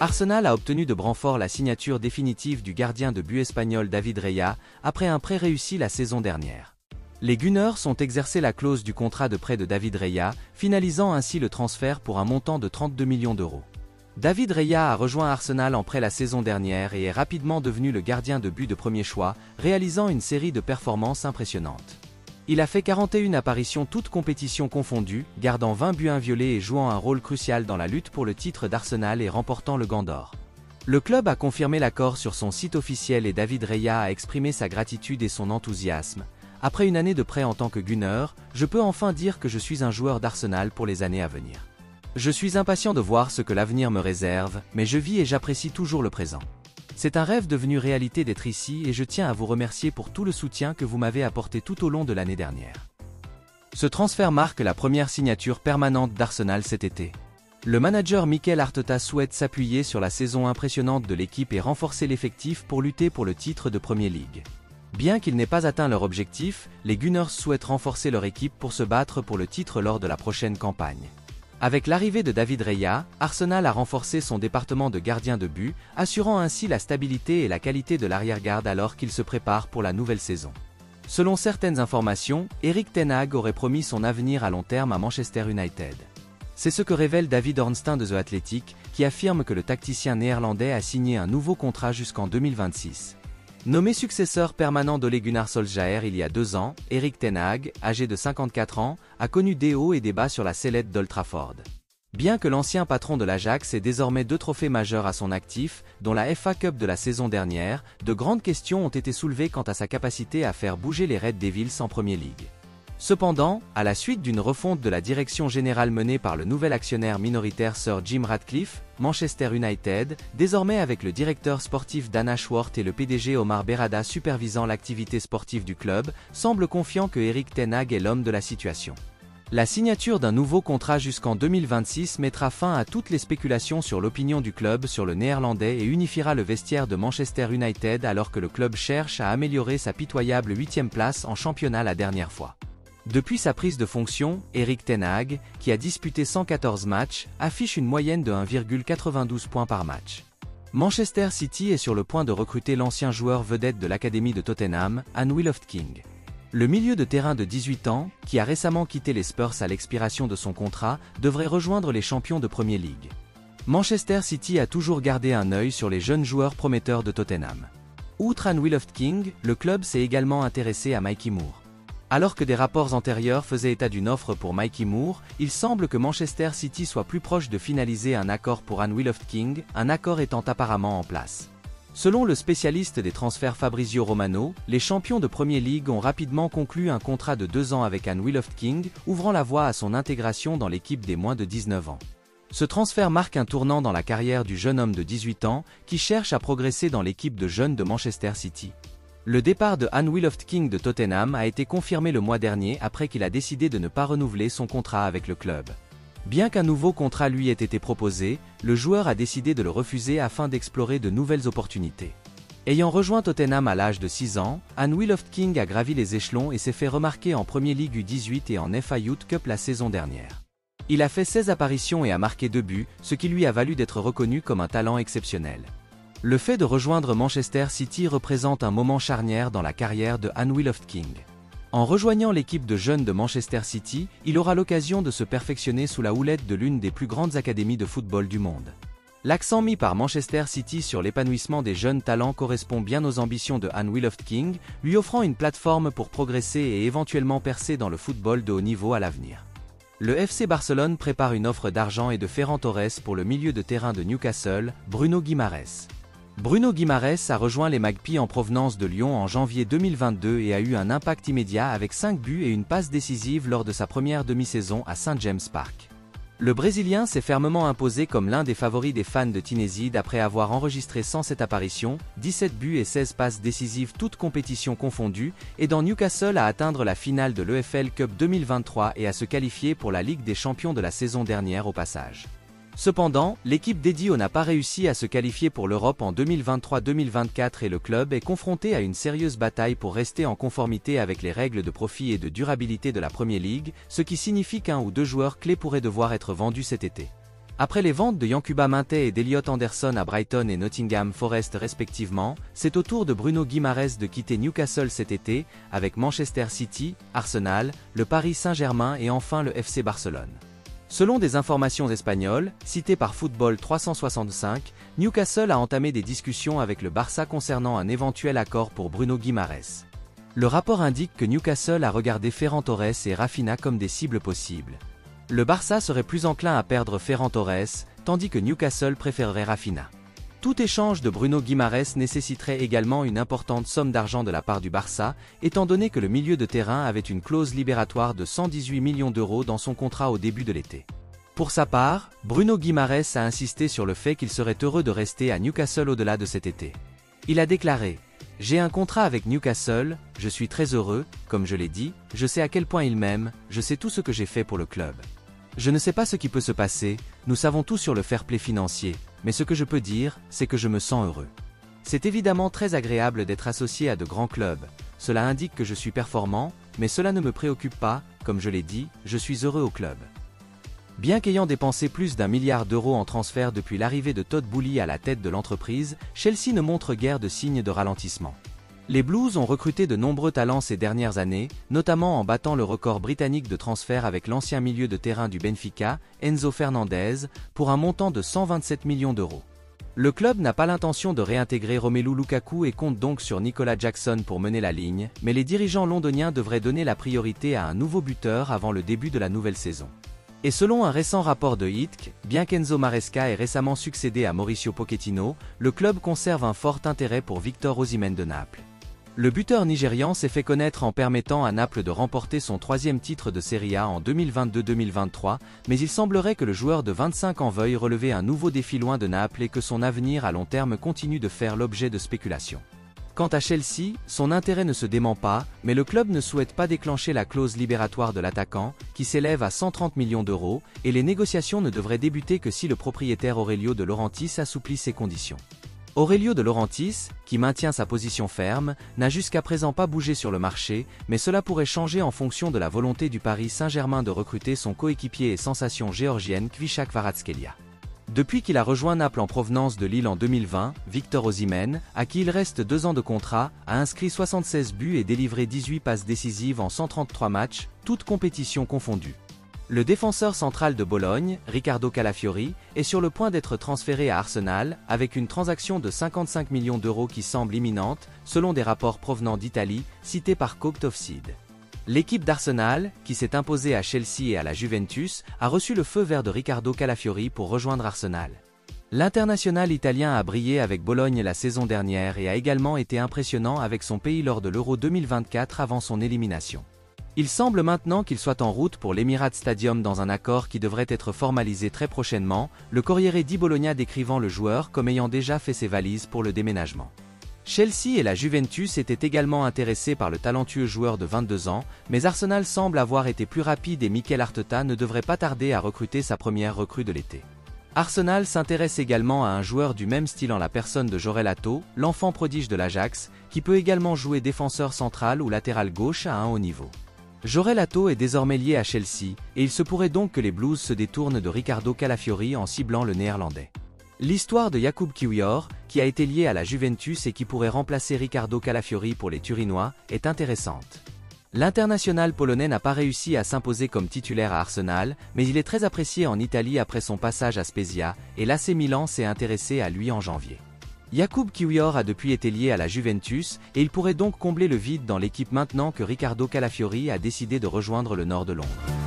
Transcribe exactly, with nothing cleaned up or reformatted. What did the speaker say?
Arsenal a obtenu de Brentford la signature définitive du gardien de but espagnol David Raya, après un prêt réussi la saison dernière. Les Gunners ont exercé la clause du contrat de prêt de David Raya, finalisant ainsi le transfert pour un montant de trente-deux millions d'euros. David Raya a rejoint Arsenal en prêt la saison dernière et est rapidement devenu le gardien de but de premier choix, réalisant une série de performances impressionnantes. Il a fait quarante et une apparitions toutes compétitions confondues, gardant vingt buts inviolés et jouant un rôle crucial dans la lutte pour le titre d'Arsenal et remportant le Gant d'Or. Le club a confirmé l'accord sur son site officiel et David Raya a exprimé sa gratitude et son enthousiasme. Après une année de prêt en tant que Gunner, je peux enfin dire que je suis un joueur d'Arsenal pour les années à venir. Je suis impatient de voir ce que l'avenir me réserve, mais je vis et j'apprécie toujours le présent. C'est un rêve devenu réalité d'être ici et je tiens à vous remercier pour tout le soutien que vous m'avez apporté tout au long de l'année dernière. Ce transfert marque la première signature permanente d'Arsenal cet été. Le manager Mikel Arteta souhaite s'appuyer sur la saison impressionnante de l'équipe et renforcer l'effectif pour lutter pour le titre de Premier League. Bien qu'ils n'aient pas atteint leur objectif, les Gunners souhaitent renforcer leur équipe pour se battre pour le titre lors de la prochaine campagne. Avec l'arrivée de David Raya, Arsenal a renforcé son département de gardien de but, assurant ainsi la stabilité et la qualité de l'arrière-garde alors qu'il se prépare pour la nouvelle saison. Selon certaines informations, Erik ten Hag aurait promis son avenir à long terme à Manchester United. C'est ce que révèle David Ornstein de The Athletic, qui affirme que le tacticien néerlandais a signé un nouveau contrat jusqu'en deux mille vingt-six. Nommé successeur permanent d'Ole Gunnar Solskjaer il y a deux ans, Erik ten Hag, âgé de cinquante-quatre ans, a connu des hauts et des bas sur la sellette d'Old Trafford. Bien que l'ancien patron de l'Ajax ait désormais deux trophées majeurs à son actif, dont la F A Cup de la saison dernière, de grandes questions ont été soulevées quant à sa capacité à faire bouger les Red Devils en Premier League. Cependant, à la suite d'une refonte de la direction générale menée par le nouvel actionnaire minoritaire Sir Jim Ratcliffe, Manchester United, désormais avec le directeur sportif Dan Ashworth et le P D G Omar Berrada supervisant l'activité sportive du club, semble confiant que Erik ten Hag est l'homme de la situation. La signature d'un nouveau contrat jusqu'en deux mille vingt-six mettra fin à toutes les spéculations sur l'opinion du club sur le néerlandais et unifiera le vestiaire de Manchester United alors que le club cherche à améliorer sa pitoyable huitième place en championnat la dernière fois. Depuis sa prise de fonction, Erik ten Hag, qui a disputé cent quatorze matchs, affiche une moyenne de un virgule quatre-vingt-douze points par match. Manchester City est sur le point de recruter l'ancien joueur vedette de l'académie de Tottenham, Anne Willoft-King. Le milieu de terrain de dix-huit ans, qui a récemment quitté les Spurs à l'expiration de son contrat, devrait rejoindre les champions de Premier League. Manchester City a toujours gardé un œil sur les jeunes joueurs prometteurs de Tottenham. Outre Anne Willoft-King, le club s'est également intéressé à Mikey Moore. Alors que des rapports antérieurs faisaient état d'une offre pour Mikey Moore, il semble que Manchester City soit plus proche de finaliser un accord pour Anne Willoft-King, un accord étant apparemment en place. Selon le spécialiste des transferts Fabrizio Romano, les champions de Premier League ont rapidement conclu un contrat de deux ans avec Anne Willoft-King, ouvrant la voie à son intégration dans l'équipe des moins de dix-neuf ans. Ce transfert marque un tournant dans la carrière du jeune homme de dix-huit ans, qui cherche à progresser dans l'équipe de jeunes de Manchester City. Le départ de Anne Willoft-King de Tottenham a été confirmé le mois dernier après qu'il a décidé de ne pas renouveler son contrat avec le club. Bien qu'un nouveau contrat lui ait été proposé, le joueur a décidé de le refuser afin d'explorer de nouvelles opportunités. Ayant rejoint Tottenham à l'âge de six ans, Anne Willoft-King a gravi les échelons et s'est fait remarquer en Premier League U dix-huit et en F A Youth Cup la saison dernière. Il a fait seize apparitions et a marqué deux buts, ce qui lui a valu d'être reconnu comme un talent exceptionnel. Le fait de rejoindre Manchester City représente un moment charnière dans la carrière de Anne Willoft-King. En rejoignant l'équipe de jeunes de Manchester City, il aura l'occasion de se perfectionner sous la houlette de l'une des plus grandes académies de football du monde. L'accent mis par Manchester City sur l'épanouissement des jeunes talents correspond bien aux ambitions de Anne Willoft-King, lui offrant une plateforme pour progresser et éventuellement percer dans le football de haut niveau à l'avenir. Le F C Barcelone prépare une offre d'argent et de Ferran Torres pour le milieu de terrain de Newcastle, Bruno Guimaraes. Bruno Guimaraes a rejoint les Magpies en provenance de Lyon en janvier deux mille vingt-deux et a eu un impact immédiat avec cinq buts et une passe décisive lors de sa première demi-saison à Saint James Park. Le Brésilien s'est fermement imposé comme l'un des favoris des fans de Tinéside après avoir enregistré cent sept apparitions, dix-sept buts et seize passes décisives toutes compétitions confondues, aidant Newcastle à atteindre la finale de l'E F L Cup deux mille vingt-trois et à se qualifier pour la Ligue des Champions de la saison dernière au passage. Cependant, l'équipe d'Edio n'a pas réussi à se qualifier pour l'Europe en deux mille vingt-trois deux mille vingt-quatre et le club est confronté à une sérieuse bataille pour rester en conformité avec les règles de profit et de durabilité de la Premier League, ce qui signifie qu'un ou deux joueurs clés pourraient devoir être vendus cet été. Après les ventes de Yankuba Minteh et d'Elliot Anderson à Brighton et Nottingham Forest respectivement, c'est au tour de Bruno Guimaraes de quitter Newcastle cet été, avec Manchester City, Arsenal, le Paris Saint-Germain et enfin le F C Barcelone. Selon des informations espagnoles, citées par Football trois cent soixante-cinq, Newcastle a entamé des discussions avec le Barça concernant un éventuel accord pour Bruno Guimaraes. Le rapport indique que Newcastle a regardé Ferran Torres et Rafinha comme des cibles possibles. Le Barça serait plus enclin à perdre Ferran Torres, tandis que Newcastle préférerait Rafinha. Tout échange de Bruno Guimaraes nécessiterait également une importante somme d'argent de la part du Barça, étant donné que le milieu de terrain avait une clause libératoire de cent dix-huit millions d'euros dans son contrat au début de l'été. Pour sa part, Bruno Guimaraes a insisté sur le fait qu'il serait heureux de rester à Newcastle au-delà de cet été. Il a déclaré : « J'ai un contrat avec Newcastle, je suis très heureux, comme je l'ai dit, je sais à quel point ils m'aiment, je sais tout ce que j'ai fait pour le club. Je ne sais pas ce qui peut se passer, nous savons tout sur le fair play financier, mais ce que je peux dire, c'est que je me sens heureux. C'est évidemment très agréable d'être associé à de grands clubs, cela indique que je suis performant, mais cela ne me préoccupe pas, comme je l'ai dit, je suis heureux au club. » Bien qu'ayant dépensé plus d'un milliard d'euros en transfert depuis l'arrivée de Todd Boehly à la tête de l'entreprise, Chelsea ne montre guère de signes de ralentissement. Les Blues ont recruté de nombreux talents ces dernières années, notamment en battant le record britannique de transfert avec l'ancien milieu de terrain du Benfica, Enzo Fernandez, pour un montant de cent vingt-sept millions d'euros. Le club n'a pas l'intention de réintégrer Romelu Lukaku et compte donc sur Nicolas Jackson pour mener la ligne, mais les dirigeants londoniens devraient donner la priorité à un nouveau buteur avant le début de la nouvelle saison. Et selon un récent rapport de Hitk, bien qu'Enzo Maresca ait récemment succédé à Mauricio Pochettino, le club conserve un fort intérêt pour Victor Osimhen de Naples. Le buteur nigérian s'est fait connaître en permettant à Naples de remporter son troisième titre de Serie A en deux mille vingt-deux deux mille vingt-trois, mais il semblerait que le joueur de vingt-cinq ans veuille relever un nouveau défi loin de Naples et que son avenir à long terme continue de faire l'objet de spéculations. Quant à Chelsea, son intérêt ne se dément pas, mais le club ne souhaite pas déclencher la clause libératoire de l'attaquant, qui s'élève à cent trente millions d'euros, et les négociations ne devraient débuter que si le propriétaire Aurelio de Laurentiis assouplit ses conditions. Aurelio de Laurentiis, qui maintient sa position ferme, n'a jusqu'à présent pas bougé sur le marché, mais cela pourrait changer en fonction de la volonté du Paris Saint-Germain de recruter son coéquipier et sensation géorgienne Kvichak Kvaratskhelia. Depuis qu'il a rejoint Naples en provenance de Lille en deux mille vingt, Victor Osimhen, à qui il reste deux ans de contrat, a inscrit soixante-seize buts et délivré dix-huit passes décisives en cent trente-trois matchs, toutes compétitions confondues. Le défenseur central de Bologne, Riccardo Calafiori, est sur le point d'être transféré à Arsenal, avec une transaction de cinquante-cinq millions d'euros qui semble imminente, selon des rapports provenant d'Italie, cités par Copt Offside. L'équipe d'Arsenal, qui s'est imposée à Chelsea et à la Juventus, a reçu le feu vert de Riccardo Calafiori pour rejoindre Arsenal. L'international italien a brillé avec Bologne la saison dernière et a également été impressionnant avec son pays lors de l'Euro deux mille vingt-quatre avant son élimination. Il semble maintenant qu'il soit en route pour l'Emirates Stadium dans un accord qui devrait être formalisé très prochainement, le Corriere di Bologna décrivant le joueur comme ayant déjà fait ses valises pour le déménagement. Chelsea et la Juventus étaient également intéressés par le talentueux joueur de vingt-deux ans, mais Arsenal semble avoir été plus rapide et Mikel Arteta ne devrait pas tarder à recruter sa première recrue de l'été. Arsenal s'intéresse également à un joueur du même style en la personne de Jorel Ato, l'enfant prodige de l'Ajax, qui peut également jouer défenseur central ou latéral gauche à un haut niveau. Jorel Ato est désormais lié à Chelsea, et il se pourrait donc que les Blues se détournent de Riccardo Calafiori en ciblant le néerlandais. L'histoire de Jakub Kiwior, qui a été lié à la Juventus et qui pourrait remplacer Riccardo Calafiori pour les Turinois, est intéressante. L'international polonais n'a pas réussi à s'imposer comme titulaire à Arsenal, mais il est très apprécié en Italie après son passage à Spezia, et l'A C Milan s'est intéressé à lui en janvier. Jakub Kiwior a depuis été lié à la Juventus, et il pourrait donc combler le vide dans l'équipe maintenant que Riccardo Calafiori a décidé de rejoindre le nord de Londres.